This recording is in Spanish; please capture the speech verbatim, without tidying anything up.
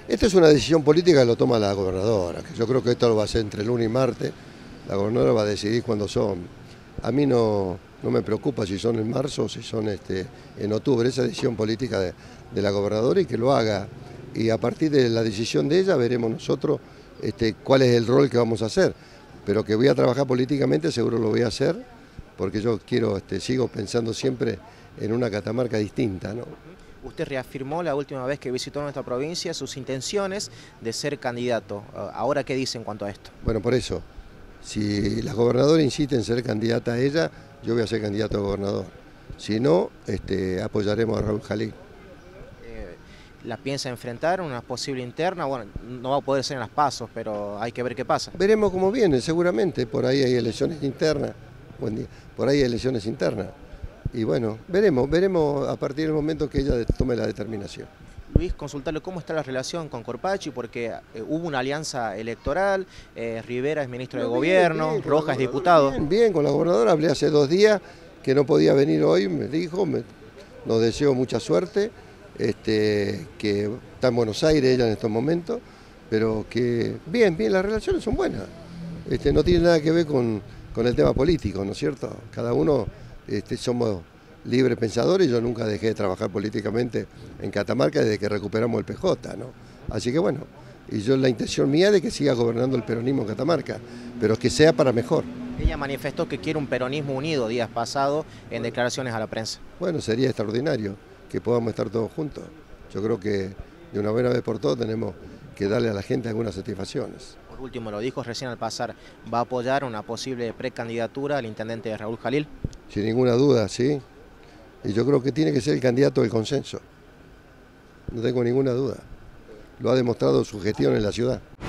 Esta es una decisión política que lo toma la gobernadora, que yo creo que esto lo va a hacer entre lunes y martes. La gobernadora va a decidir cuándo son. A mí no, no me preocupa si son en marzo o si son este, en octubre. Esa decisión política de, de la gobernadora y que lo haga. Y a partir de la decisión de ella veremos nosotros este, cuál es el rol que vamos a hacer. Pero que voy a trabajar políticamente seguro lo voy a hacer, porque yo quiero, este, sigo pensando siempre en una Catamarca distinta, ¿no? Usted reafirmó la última vez que visitó nuestra provincia sus intenciones de ser candidato. ¿Ahora qué dice en cuanto a esto? Bueno, por eso, si la gobernadora insiste en ser candidata a ella, yo voy a ser candidato a gobernador. Si no, este, apoyaremos a Raúl Jalil. Eh, ¿La piensa enfrentar una posible interna? Bueno, no va a poder ser en las pasos, pero hay que ver qué pasa. Veremos cómo viene, seguramente. Por ahí hay elecciones internas. Buen día. Por ahí hay elecciones internas. Y bueno, veremos, veremos a partir del momento que ella tome la determinación. Luis, consultarle cómo está la relación con Corpachi, porque eh, hubo una alianza electoral, eh, Rivera es ministro No, de bien, gobierno, bien, Rojas es diputado. Bien, bien, con la gobernadora hablé hace dos días que no podía venir hoy, me dijo, me, nos deseo mucha suerte, este, que está en Buenos Aires ella en estos momentos, pero que bien, bien, las relaciones son buenas, este, no tiene nada que ver con, con el tema político, ¿no es cierto? Cada uno este, somos libres pensadores, yo nunca dejé de trabajar políticamente en Catamarca desde que recuperamos el P J, ¿no? Así que bueno, y yo la intención mía de que siga gobernando el peronismo en Catamarca, pero que sea para mejor. Ella manifestó que quiere un peronismo unido días pasados en declaraciones a la prensa. Bueno, sería extraordinario que podamos estar todos juntos. Yo creo que de una buena vez por todas tenemos que darle a la gente algunas satisfacciones. Por último, lo dijo recién al pasar, ¿va a apoyar una posible precandidatura al intendente Raúl Jalil? Sin ninguna duda, sí. Y yo creo que tiene que ser el candidato del consenso. No tengo ninguna duda. Lo ha demostrado su gestión en la ciudad.